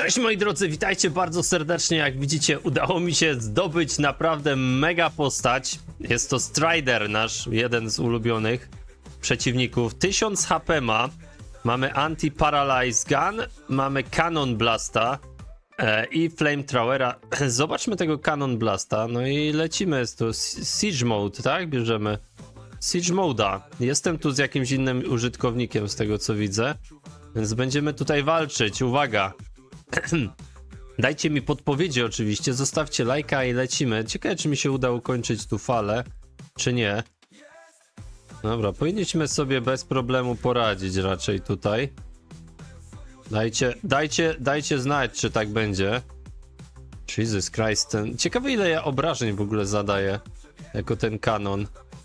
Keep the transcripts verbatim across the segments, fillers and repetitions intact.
Cześć moi drodzy, witajcie bardzo serdecznie. Jak widzicie, udało mi się zdobyć naprawdę mega postać. Jest to Strider, nasz jeden z ulubionych przeciwników. tysiąc H P ma. Mamy Anti-Paralyze Gun, mamy Cannon Blasta e, i Flamethrowera. Zobaczmy tego Cannon Blasta. No i lecimy, jest to Siege Mode, tak? Bierzemy Siege Mode'a. Jestem tu z jakimś innym użytkownikiem z tego co widzę, więc będziemy tutaj walczyć. Uwaga! Dajcie mi podpowiedzi oczywiście, zostawcie lajka i lecimy. Ciekawe, czy mi się uda ukończyć tu falę, czy nie. Dobra, powinniśmy sobie bez problemu poradzić raczej tutaj. Dajcie, dajcie, dajcie znać, czy tak będzie. Jesus Christ, ten... Ciekawe, ile ja obrażeń w ogóle zadaję jako ten kanon.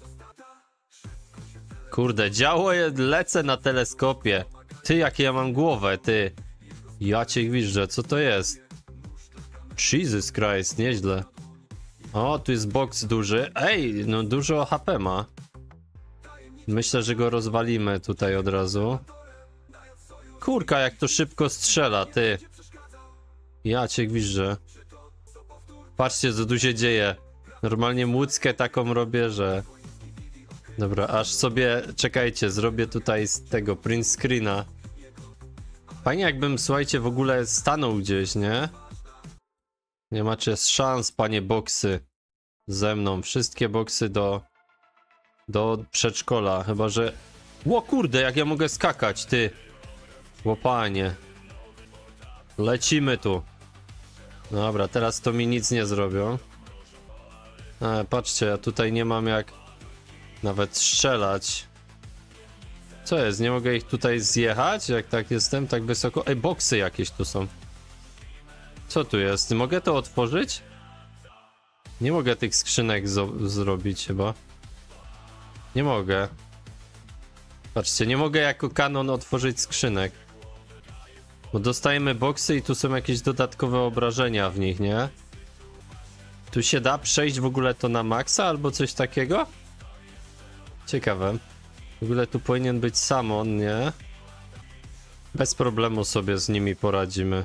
Kurde, działo je, lecę na teleskopie. Ty, jakie ja mam głowę, ty. Ja cię gwiżdżę, co to jest? Jesus Christ, nieźle. O, tu jest boks duży. Ej, no dużo H P ma. Myślę, że go rozwalimy tutaj od razu. Kurka, jak to szybko strzela, ty. Ja cię gwiżdżę. Patrzcie, co tu się dzieje. Normalnie młódzkę taką robię, że... Dobra, aż sobie... Czekajcie, zrobię tutaj z tego print screena. Fajnie jakbym, słuchajcie, w ogóle stanął gdzieś, nie? Nie macie szans, panie boksy. Ze mną. Wszystkie boksy do... Do przedszkola. Chyba, że... Ło kurde, jak ja mogę skakać, ty. Łopanie. Lecimy tu. Dobra, teraz to mi nic nie zrobią. E, patrzcie, ja tutaj nie mam jak... Nawet strzelać. Co jest? Nie mogę ich tutaj zjechać? Jak tak jestem, tak wysoko? Ej, boksy jakieś tu są. Co tu jest? Mogę to otworzyć? Nie mogę tych skrzynek zrobić chyba. Nie mogę. Patrzcie, nie mogę jako kanon otworzyć skrzynek. Bo dostajemy boksy i tu są jakieś dodatkowe obrażenia w nich, nie? Tu się da przejść w ogóle to na maksa albo coś takiego? Ciekawe. W ogóle tu powinien być Samon, nie? Bez problemu sobie z nimi poradzimy.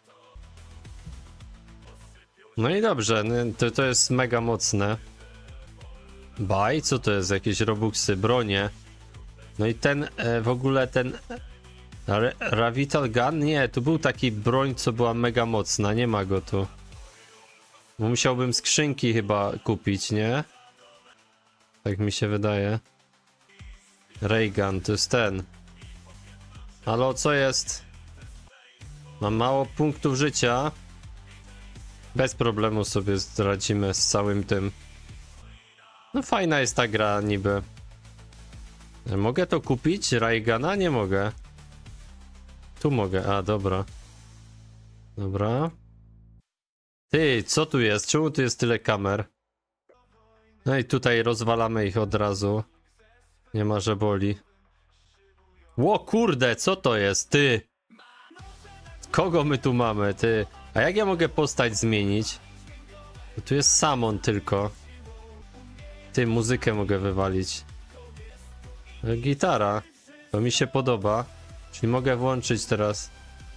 No i dobrze, to, to jest mega mocne. Baj, co to jest? Jakieś robuxy, bronie. No i ten, e, w ogóle ten... Ra Ravital Gun? Nie, tu był taki broń, co była mega mocna, nie ma go tu. Bo musiałbym skrzynki chyba kupić, nie? Tak mi się wydaje. Raygun, to jest ten. Halo, co jest? Mam mało punktów życia. Bez problemu sobie zdradzimy z całym tym. No fajna jest ta gra niby. Mogę to kupić? Rayguna? Nie mogę. Tu mogę, a dobra. Dobra. Ty, co tu jest? Czemu tu jest tyle kamer? No i tutaj rozwalamy ich od razu. Nie ma, że boli. Ło kurde, co to jest, ty? Kogo my tu mamy, ty? A jak ja mogę postać zmienić? Bo tu jest Samon tylko. Ty, muzykę mogę wywalić. Gitara. To mi się podoba. Czyli mogę włączyć teraz.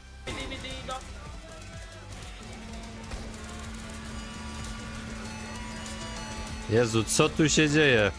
Jezu, co tu się dzieje?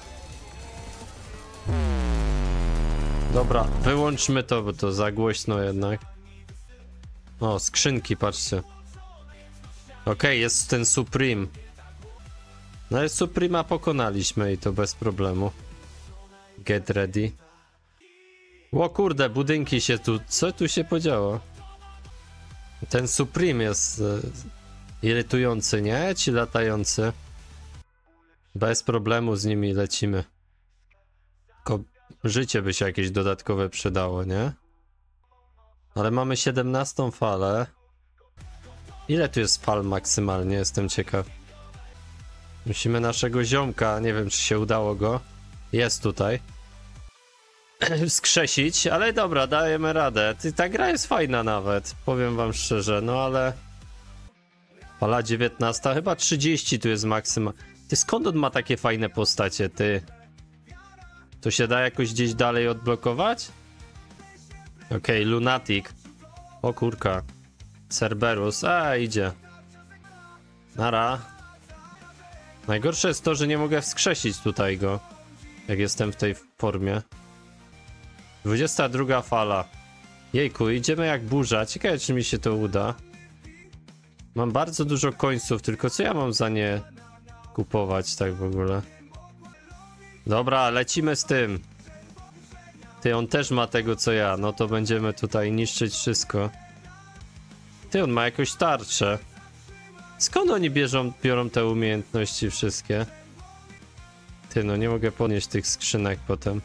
Dobra, wyłączmy to, bo to za głośno jednak. O, skrzynki, patrzcie. Okej, okay, jest ten Supreme. No ale Suprema pokonaliśmy i to bez problemu. Get ready. O kurde, budynki się tu... Co tu się podziało? Ten Supreme jest e, irytujący, nie? Ci latający. Bez problemu z nimi lecimy. Tylko życie by się jakieś dodatkowe przydało, nie? Ale mamy siedemnastą falę. Ile tu jest fal maksymalnie? Jestem ciekaw. Musimy naszego ziomka, nie wiem czy się udało go. Jest tutaj. Skrzesić, ale dobra, dajemy radę. Ty, ta gra jest fajna nawet, powiem wam szczerze, no ale... Fala dziewiętnasta, chyba trzydzieści tu jest maksyma. Ty, skąd on ma takie fajne postacie, ty? To się da jakoś gdzieś dalej odblokować? Okej, okay, Lunatic. O kurka. Cerberus, a idzie. Nara. Najgorsze jest to, że nie mogę wskrzesić tutaj go, jak jestem w tej formie. dwudziesta druga fala. Jejku, idziemy jak burza. Ciekawe, czy mi się to uda. Mam bardzo dużo końców, tylko co ja mam za nie kupować tak w ogóle? Dobra, lecimy z tym. Ty, on też ma tego co ja, no to będziemy tutaj niszczyć wszystko. Ty, on ma jakąś tarczę. Skąd oni bierzą, biorą te umiejętności wszystkie? Ty, no nie mogę podnieść tych skrzynek potem.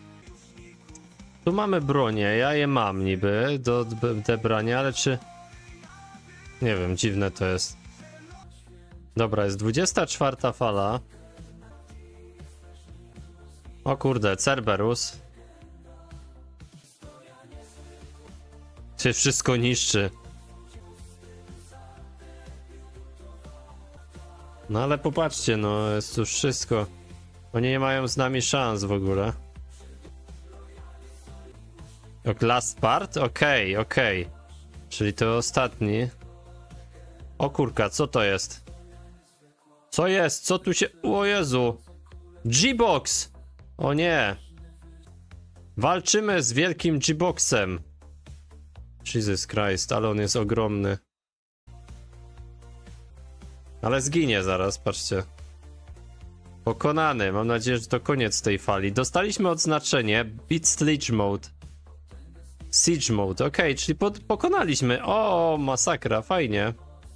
Tu mamy bronię, ja je mam niby do odebrania, ale czy... Nie wiem, dziwne to jest. Dobra, jest dwudziesta czwarta fala. O kurde, Cerberus. Się wszystko niszczy. No ale popatrzcie, no jest tu wszystko. Oni nie mają z nami szans w ogóle. Ok, last part? Okej, okay, okej. Okay. Czyli to ostatni. O kurka, co to jest? Co jest? Co tu się... O Jezu! G-Box! O nie! Walczymy z wielkim G-Boxem. Jesus Christ, ale on jest ogromny. Ale zginie zaraz, patrzcie. Pokonany. Mam nadzieję, że to koniec tej fali. Dostaliśmy odznaczenie Beat Siege Mode. Siege Mode, ok, czyli pod, pokonaliśmy. O, masakra, fajnie.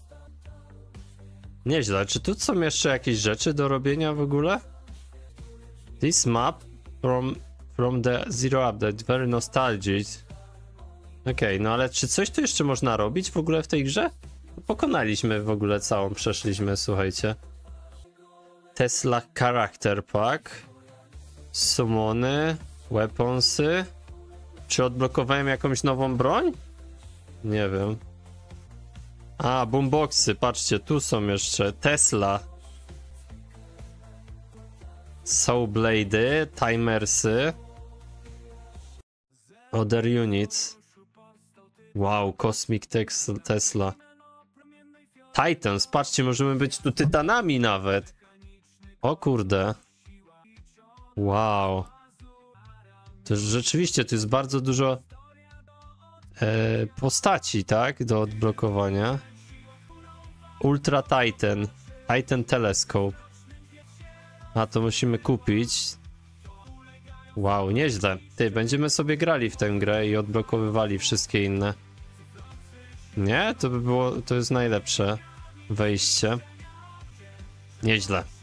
Nieźle. Czy tu są jeszcze jakieś rzeczy do robienia w ogóle? This map from, from the Zero Update, very nostalgic. Okej, okay, no ale czy coś tu jeszcze można robić w ogóle w tej grze? Pokonaliśmy w ogóle całą, przeszliśmy, słuchajcie. Tesla Character Pack. Summony, weaponsy. Czy odblokowałem jakąś nową broń? Nie wiem. A, boomboxy, patrzcie, tu są jeszcze. Tesla. Sawblade'y, timersy. Other units. Wow, Cosmic Tesla. Titans, patrzcie, możemy być tu tytanami nawet. O kurde. Wow. To rzeczywiście, tu jest bardzo dużo e, postaci, tak? Do odblokowania. Ultra Titan. Titan Telescope. A, to musimy kupić. Wow, nieźle. Ty, będziemy sobie grali w tę grę i odblokowywali wszystkie inne. Nie? To by było, to jest najlepsze wejście. Nieźle.